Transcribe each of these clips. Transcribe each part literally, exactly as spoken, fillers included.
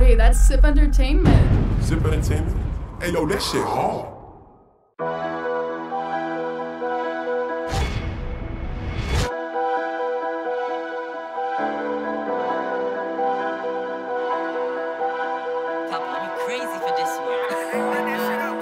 Wait, that's Sip Entertainment. Sip Entertainment? Hey, yo, that shit hard. Papa, you crazy for this one.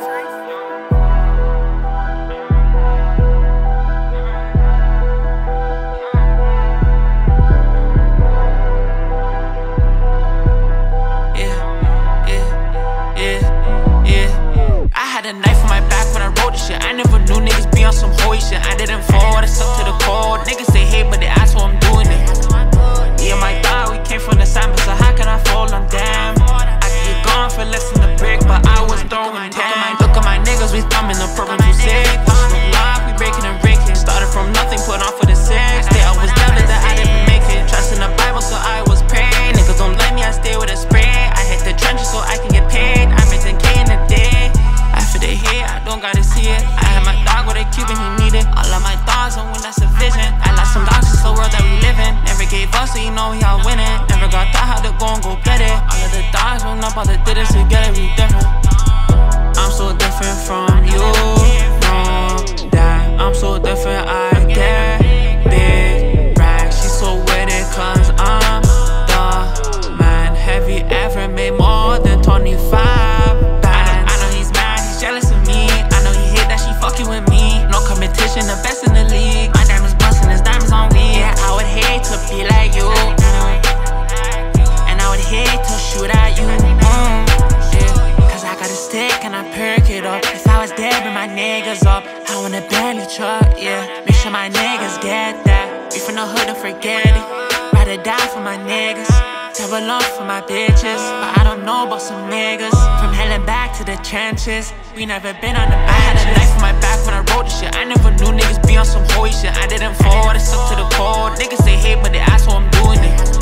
A knife on my back when I wrote this shit. I never knew niggas be on some holy shit. I didn't fall, I stuck to the code. Niggas say hey, but they ask why I'm doing it. Me and my dog, we came from the sand, but so how can I fall on them? I could get gone for less than a brick, but I was throwing ten. Look at my niggas, we thumbing the program too sick. Pushing the block, we breaking and breaking. Started from nothing, put on for the six. They always doubted that I didn't make it. Trust in the Bible, so I was praying. Niggas don't like me, I stay with a spray. I hit the trenches so I can get paid. I made ten K in a day. After they hate, I don't gotta see it. I had my dog with a Cuban, he needed all of my dogs, and when that's a vision. I lost some dogs, it's the world that we live in. Never gave up, so you know we all winning. Never got taught how to go and go get it. All of the dogs went up, all the did it together, we different. I'm so different from you, no, that I'm so different, I get big racks. She's so with it, cause I'm the man. Have you ever made more than twenty-five? With me, no competition, the best in the league. My diamonds bustin', his diamonds on me. Yeah, I would hate to be like you, and I would hate to shoot at you, mm, yeah. Cause I got a stick and I perk it up. If I was dead, bring my niggas up. I want a Bentley truck, yeah. Make sure my niggas get that. We from the hood, don't forget it. Ride or die for my niggas. Double up for my bitches, but I don't know about some niggas. From hell and back to the trenches, we never been on the benches. I had a knife on my back when I wrote this shit. I never knew niggas be on some holy shit. I didn't fall, I stuck to the code. Niggas say hey, but they ask why I'm doing it.